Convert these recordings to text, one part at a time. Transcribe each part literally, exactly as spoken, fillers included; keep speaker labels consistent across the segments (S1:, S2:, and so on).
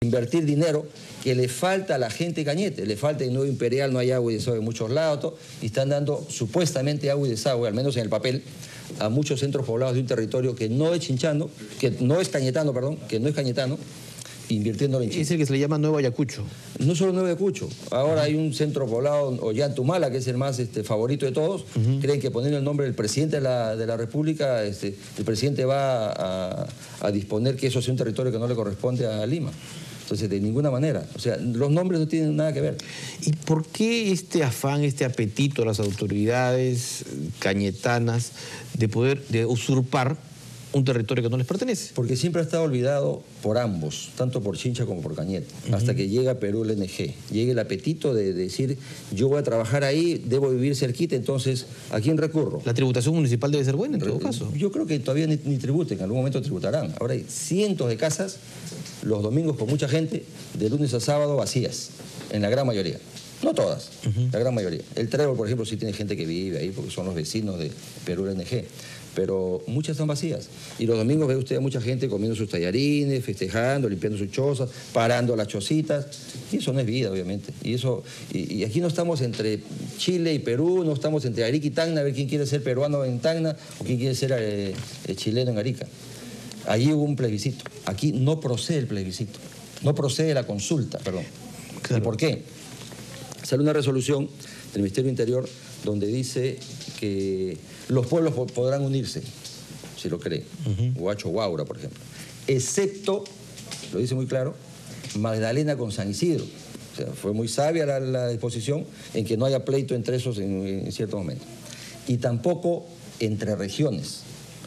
S1: invertir dinero que le falta a la gente de Cañete, le falta el nuevo Imperial, no hay agua y desagüe en muchos lados, todo, y están dando supuestamente agua y desagüe, al menos en el papel, a muchos centros poblados de un territorio que no es chinchano, que no es cañetano, perdón, que no es cañetano, invirtiéndolo en Chincha.
S2: Es el que se le llama Nuevo Ayacucho.
S1: No solo Nuevo Ayacucho, ahora hay un centro poblado, Ollantumala, que es el más este, favorito de todos. Uh-huh. Creen que poniendo el nombre del presidente de la, de la República, este, el presidente va a, a disponer que eso sea un territorio que no le corresponde a Lima. Entonces, de ninguna manera. O sea, los nombres no tienen nada que ver.
S2: ¿Y por qué este afán, este apetito de las autoridades cañetanas de poder de usurpar un territorio que no les pertenece?
S1: Porque siempre ha estado olvidado por ambos, tanto por Chincha como por Cañete, uh-huh. hasta que llega Perú el N G. Llega el apetito de decir, yo voy a trabajar ahí, debo vivir cerquita, entonces, ¿a quién recurro?
S2: La tributación municipal debe ser buena en todo caso.
S1: Yo creo que todavía ni, ni tributen, en algún momento tributarán. Ahora hay cientos de casas, los domingos con mucha gente, de lunes a sábado vacías, en la gran mayoría. No todas, uh-huh. la gran mayoría. El Trébol, por ejemplo, sí tiene gente que vive ahí, porque son los vecinos de Perú N G. Pero muchas están vacías. Y los domingos ve usted a mucha gente comiendo sus tallarines, festejando, limpiando sus chozas, parando las chocitas. Y eso no es vida, obviamente. Y, eso, y, y aquí no estamos entre Chile y Perú, no estamos entre Arica y Tacna, a ver quién quiere ser peruano en Tacna o quién quiere ser eh, eh, chileno en Arica. Allí hubo un plebiscito. Aquí no procede el plebiscito. No procede la consulta, perdón. Claro. ¿Y por qué? Sale una resolución del Ministerio Interior donde dice que los pueblos podrán unirse, si lo creen, uh-huh. Huacho Guaura, por ejemplo, excepto, lo dice muy claro, Magdalena con San Isidro. O sea, fue muy sabia la, la disposición en que no haya pleito entre esos en, en cierto momento. Y tampoco entre regiones.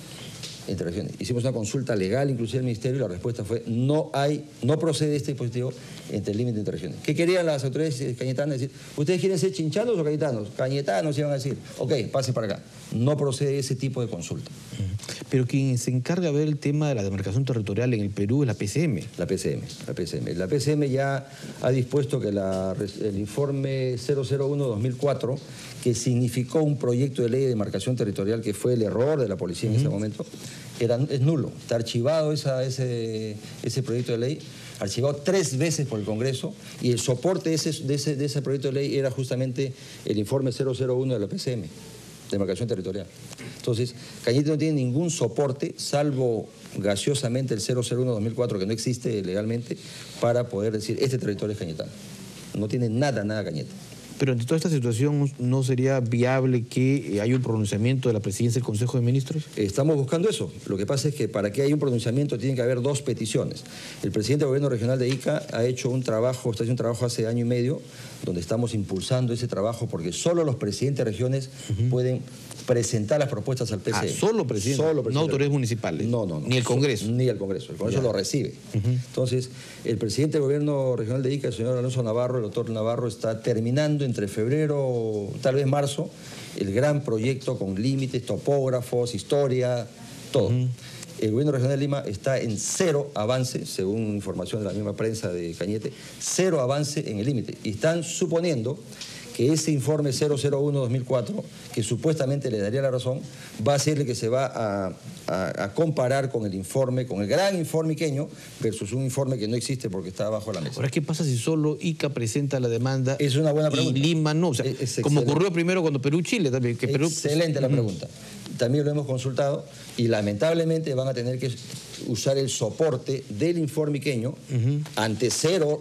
S1: Entre regiones. Hicimos una consulta legal, inclusive al Ministerio, y la respuesta fue no hay, no procede este dispositivo entre el límite entre regiones. ¿Qué querían las autoridades cañetanas? Decir, ¿ustedes quieren ser chinchanos o cañetanos? Cañetanos iban a decir, ok, pase para acá. No procede ese tipo de consulta.
S2: Pero quien se encarga de ver el tema de la demarcación territorial en el Perú es la P C M.
S1: La P C M, la P C M. La P C M ya ha dispuesto que la, el informe cero cero uno dos mil cuatro, que significó un proyecto de ley de demarcación territorial que fue el error de la policía en uh-huh. ese momento, era, es nulo. Está archivado esa, ese, ese proyecto de ley, archivado tres veces por el Congreso, y el soporte de ese, de ese, de ese proyecto de ley era justamente el informe cero cero uno de la P C M, demarcación territorial. Entonces, Cañete no tiene ningún soporte, salvo gaseosamente el cero cero uno dos mil cuatro, que no existe legalmente, para poder decir, este territorio es cañetano. No tiene nada, nada Cañete.
S2: Pero ante toda esta situación, ¿no sería viable que haya un pronunciamiento de la presidencia del Consejo de Ministros?
S1: Estamos buscando eso. Lo que pasa es que para que haya un pronunciamiento tiene que haber dos peticiones. El presidente del Gobierno Regional de Ica ha hecho un trabajo, está haciendo un trabajo hace año y medio, donde estamos impulsando ese trabajo porque solo los presidentes de regiones uh-huh. pueden presentar las propuestas al P C M.
S2: Ah, solo presidentes,
S1: solo presidente.
S2: No autoridades municipales.
S1: No, no, no.
S2: Ni el Congreso.
S1: Ni el Congreso. El Congreso ya. Lo recibe. Uh-huh. Entonces, el presidente del Gobierno Regional de Ica, el señor Alonso Navarro, el doctor Navarro, está terminando entre febrero, tal vez marzo, el gran proyecto con límites, topógrafos, historia, todo. Uh-huh. El Gobierno Regional de Lima está en cero avance, según información de la misma prensa de Cañete, cero avance en el límite. Y están suponiendo que ese informe cero cero uno dos mil cuatro, que supuestamente le daría la razón, va a ser el que se va a, a, a comparar con el informe, con el gran informe iqueño, versus un informe que no existe porque está abajo de la mesa.
S2: Ahora, ¿qué pasa si solo Ica presenta la demanda
S1: es una buena pregunta.
S2: Y Lima no? O sea,
S1: es, es
S2: como ocurrió primero cuando Perú-Chile también. Que Perú,
S1: excelente la pregunta. También lo hemos consultado y lamentablemente van a tener que usar el soporte del informe iqueño uh-huh. ante cero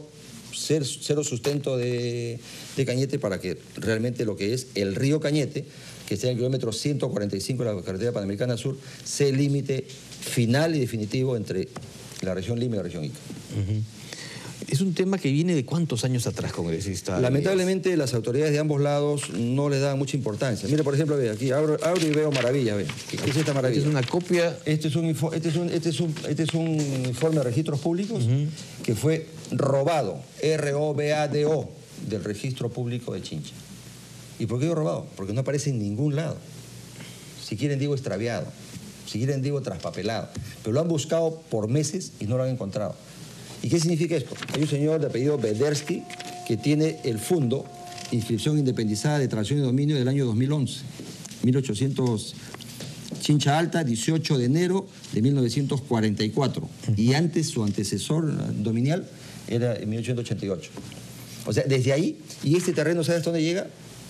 S1: cero sustento de, de Cañete para que realmente lo que es el río Cañete, que está en el kilómetro ciento cuarenta y cinco de la carretera Panamericana Sur, sea el límite final y definitivo entre la región Lima y la región Ica.
S2: Uh-huh. Es un tema que viene de cuántos años atrás, congresista.
S1: Lamentablemente las autoridades de ambos lados no le dan mucha importancia. Mire, por ejemplo, ve, aquí abro, abro y veo maravilla. Ve. ¿Qué, ¿Qué es esta maravilla?
S2: Esta es una copia.
S1: Este es un, este es un, este es un, este es un informe de registros públicos uh-huh. que fue robado, R O B A D O, del registro público de Chincha. ¿Y por qué digo robado? Porque no aparece en ningún lado. Si quieren digo extraviado, si quieren digo traspapelado. Pero lo han buscado por meses y no lo han encontrado. ¿Y qué significa esto? Hay un señor de apellido Bedersky que tiene el fondo Inscripción Independizada de Tracción y Dominio del año dos mil once, mil ochocientos, Chincha Alta, dieciocho de enero de mil novecientos cuarenta y cuatro. Y antes su antecesor dominial era en mil ochocientos ochenta y ocho. O sea, desde ahí, y este terreno, ¿sabes dónde llega?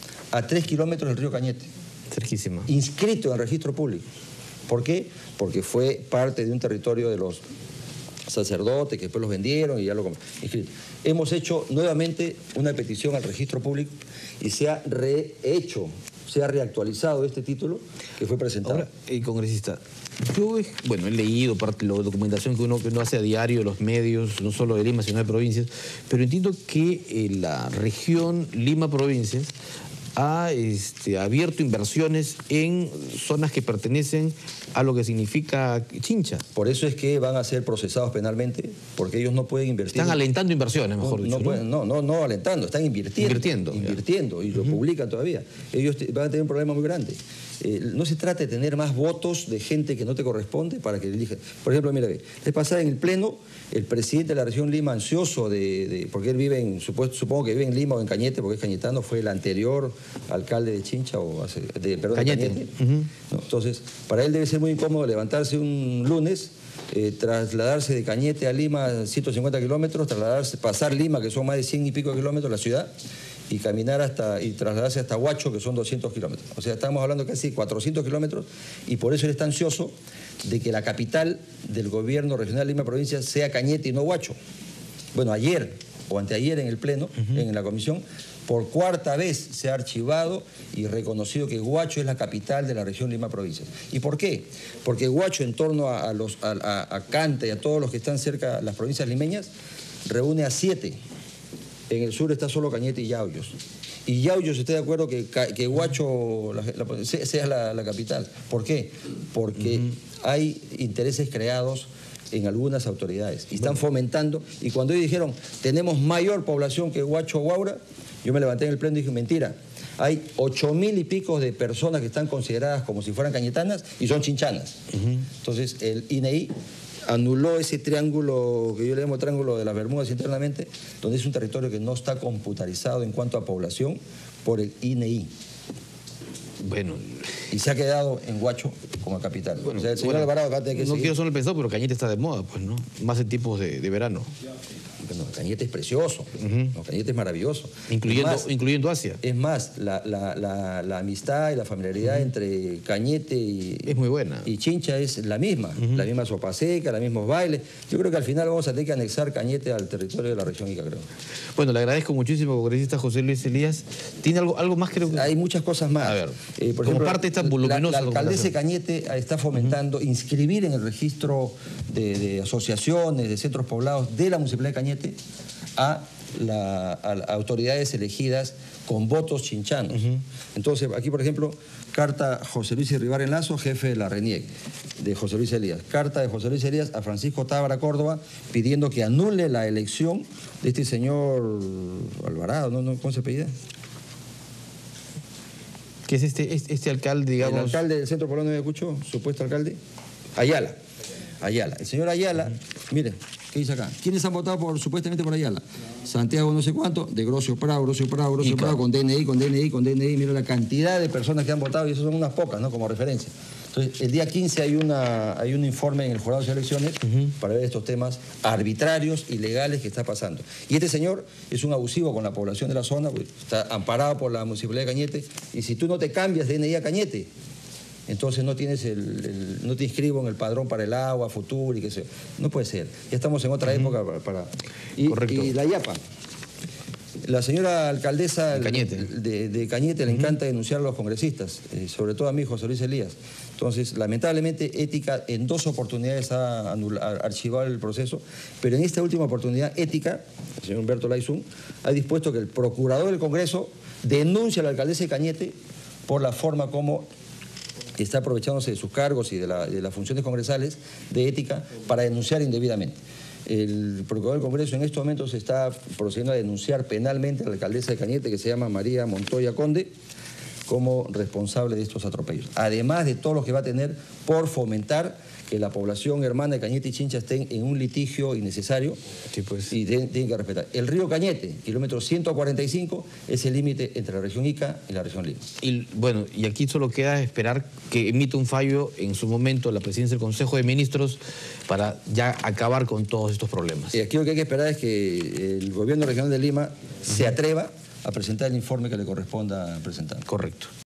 S1: A tres kilómetros del río Cañete.
S2: Cerquísimo.
S1: Inscrito en el registro público. ¿Por qué? Porque fue parte de un territorio de los sacerdotes que después los vendieron y ya lo inscrito. Hemos hecho nuevamente una petición al registro público y se ha rehecho, se ha reactualizado este título que fue presentado.
S2: Ahora, eh, congresista, yo bueno, he leído parte de la documentación que uno, que uno hace a diario, los medios, no solo de Lima, sino de provincias, pero entiendo que eh, la región Lima-Provincias ha este, abierto inversiones en zonas que pertenecen a lo que significa Chincha.
S1: Por eso es que van a ser procesados penalmente, porque ellos no pueden invertir.
S2: Están alentando inversiones, mejor
S1: no,
S2: dicho.
S1: No, pueden, no, no, no alentando, están invirtiendo.
S2: Invirtiendo.
S1: Invirtiendo, y lo uh-huh. publican todavía. Ellos te, van a tener un problema muy grande. Eh, no se trata de tener más votos de gente que no te corresponde para que elijan. Por ejemplo, mira, les pasaba en el Pleno, el presidente de la región Lima, ansioso de, de porque él vive en, supuesto, supongo que vive en Lima o en Cañete, porque es cañetano, fue el anterior alcalde de Chincha, o hace, de, perdón,
S2: Cañete.
S1: de Cañete. Uh-huh. ¿No? Entonces, para él debe ser muy incómodo levantarse un lunes, eh, trasladarse de Cañete a Lima ciento cincuenta kilómetros, trasladarse, pasar Lima, que son más de cien y pico de kilómetros, la ciudad, y caminar hasta, y trasladarse hasta Huacho, que son doscientos kilómetros. O sea, estamos hablando casi cuatrocientos kilómetros, y por eso él está ansioso de que la capital del gobierno regional Lima Provincia sea Cañete y no Huacho. Bueno, ayer o anteayer en el Pleno, uh-huh. en la comisión, por cuarta vez se ha archivado y reconocido que Huacho es la capital de la región Lima Provincia. ¿Y por qué? Porque Huacho, en torno a, a, los, a, a, a Canta y a todos los que están cerca, las provincias limeñas, reúne a siete. En el sur está solo Cañete y Yauyos. Y Yauyos, estoy de acuerdo que, que Huacho la, la, sea la, la capital. ¿Por qué? Porque uh-huh. hay intereses creados en algunas autoridades y están bueno. fomentando. Y cuando ellos dijeron, tenemos mayor población que Huacho o Huaura, yo me levanté en el pleno y dije, mentira. Hay ocho mil y pico de personas que están consideradas como si fueran cañetanas y son chinchanas. Uh-huh. Entonces, el I N E I anuló ese triángulo, que yo le llamo triángulo de las Bermudas internamente, donde es un territorio que no está computarizado en cuanto a población por el I N E I.
S2: Bueno.
S1: Y se ha quedado en Huacho como capital.
S2: Bueno,
S1: o sea, el señor
S2: bueno,
S1: Alvarado acá tiene que
S2: No
S1: seguir.
S2: quiero solo el pensado, pero Cañete está de moda, pues, ¿no? Más en tiempos de, de verano.
S1: Bueno, Cañete es precioso, uh-huh. no, Cañete es maravilloso.
S2: Incluyendo,
S1: más,
S2: incluyendo Asia.
S1: Es más, la, la, la, la amistad y la familiaridad uh-huh. entre Cañete y,
S2: es muy buena.
S1: y Chincha es la misma, uh-huh. la misma sopa seca, los mismos bailes. Yo creo que al final vamos a tener que anexar Cañete al territorio de la región Ica, creo.
S2: Bueno, le agradezco muchísimo, congresista José Luis Elías. ¿Tiene algo, algo más? Creo que...
S1: Hay muchas cosas más.
S2: A ver,
S1: eh, por
S2: como
S1: ejemplo,
S2: parte de esta voluminosa
S1: la, la alcaldesa de Cañete está fomentando uh-huh. inscribir en el registro de, de asociaciones, de centros poblados de la Municipalidad de Cañete a, la, a, a autoridades elegidas con votos chinchanos. Uh-huh. Entonces, aquí, por ejemplo, carta José Luis Irribarren Lazo, jefe de la RENIEC, de José Luis Elías. Carta de José Luis Elías a Francisco Tábara Córdoba, pidiendo que anule la elección de este señor Alvarado, ¿no? ¿Cómo se apellida?
S2: ¿Qué es este, este, este alcalde, digamos?
S1: El alcalde del Centro Poblado de Ayacucho, supuesto alcalde, Ayala. Ayala. El señor Ayala, uh-huh. mire, ¿qué dice acá? ¿Quiénes han votado por, supuestamente por Ayala? Santiago no sé cuánto, de Grosio Prado, Grosio Prado, Grosio
S2: Ica.
S1: Prado, con D N I, con D N I, con D N I. Mira la cantidad de personas que han votado y eso son unas pocas, ¿no? Como referencia. Entonces, el día quince hay, una, hay un informe en el Jurado de Elecciones uh-huh. para ver estos temas arbitrarios, ilegales que está pasando. Y este señor es un abusivo con la población de la zona, pues, está amparado por la Municipalidad de Cañete, y si tú no te cambias de D N I a Cañete, entonces no tienes el, el, no te inscribo en el padrón para el agua, futuro y qué sé yo. No puede ser. Ya estamos en otra uh-huh. época para... para y,
S2: Correcto.
S1: Y la Yapa. La señora alcaldesa
S2: Cañete.
S1: De, de Cañete uh-huh. le encanta denunciar a los congresistas, eh, sobre todo a mí, José Luis Elías. Entonces, lamentablemente, Ética en dos oportunidades ha anulado, archivado el proceso, pero en esta última oportunidad, Ética, el señor Humberto Laizún, ha dispuesto que el procurador del Congreso denuncie a la alcaldesa de Cañete por la forma como está aprovechándose de sus cargos y de, la, de las funciones congresales de Ética para denunciar indebidamente. El procurador del Congreso en estos momentos está procediendo a denunciar penalmente a la alcaldesa de Cañete, que se llama María Montoya Conde, como responsable de estos atropellos. Además de todo lo que va a tener por fomentar que la población hermana de Cañete y Chincha estén en un litigio innecesario,
S2: sí, pues.
S1: y tienen que respetar. El río Cañete, kilómetro ciento cuarenta y cinco, es el límite entre la región Ica y la región Lima.
S2: Y bueno, y aquí solo queda esperar que emita un fallo en su momento la presidencia del Consejo de Ministros para ya acabar con todos estos problemas.
S1: Y aquí lo que hay que esperar es que el gobierno regional de Lima se atreva a presentar el informe que le corresponda presentar.
S2: Correcto.